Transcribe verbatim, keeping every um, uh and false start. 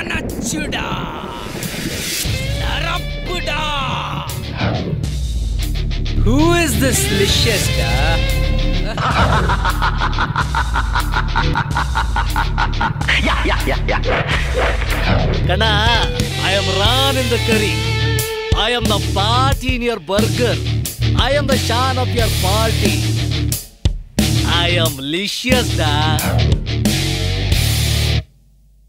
Anachuda! Narapuda! Who is this Licious, da? Yeah, yeah, yeah, yeah. Kana, I am Ran in the curry. I am the party in your burger. I am the Shan of your party. I am Licious, da.